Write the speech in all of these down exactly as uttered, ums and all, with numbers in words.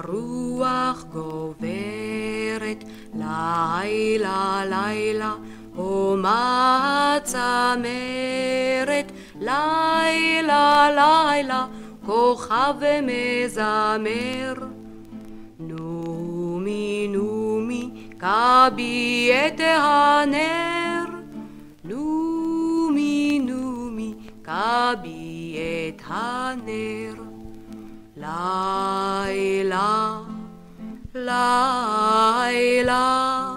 הרוח גוברת, לילה לילה, הומה צמרת, לילה לילה, כוכב מזמר. נומי נומי, כבי את הנר, נומי נומי, כבי את הנר. לילה, לילה,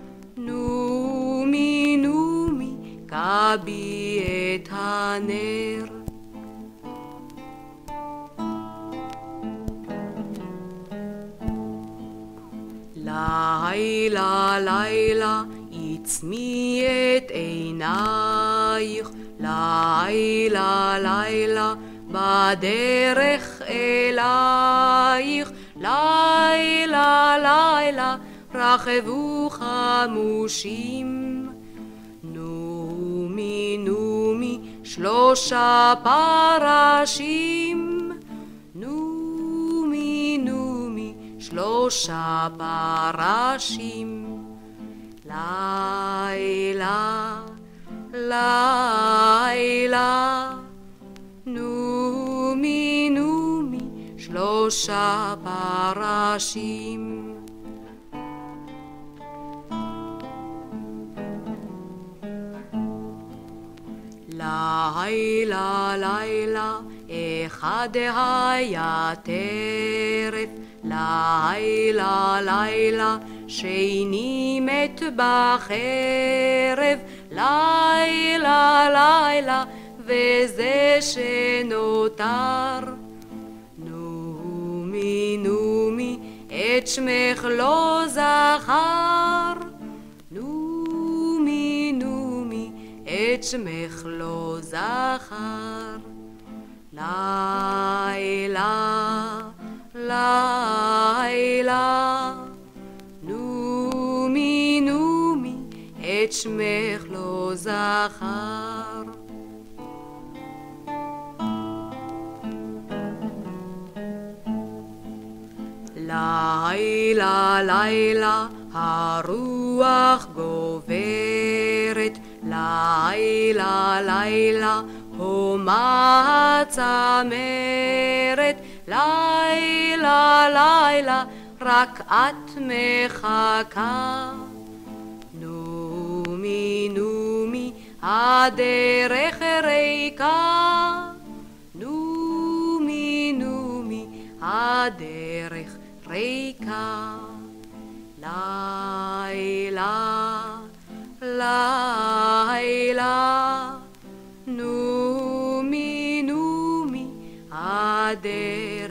נומי נומי, כבי את הנר. לילה, לילה, עצמי את עינייך, לילה, לילה, בדרך אלייך, לילה, לילה, רחבו חמושים. נומי, נומי, שלושה פרשים, נומי, נומי, שלושה פרשים. לילה, לילה, נומי נומי, שלושה פרשים. לילה, לילה, אחד היה טרף, לילה, לילה, שני מת בחרב, לילה, לילה, וזה שנותר. נומי, נומי, את שמך לא זכר, נומי, נומי, את שמך לא זכר. לילה, לילה, נומי, נומי, את שמך לא זכר. לילה, לילה, הרוח גוברת, לילה, לילה, הומה צמרת, לילה, לילה, רק את מחכה. נומי, נומי, הדרך ריקה, נומי, נומי, הדרך ריקה. לילה, לילה, נומי, נומי, הדרך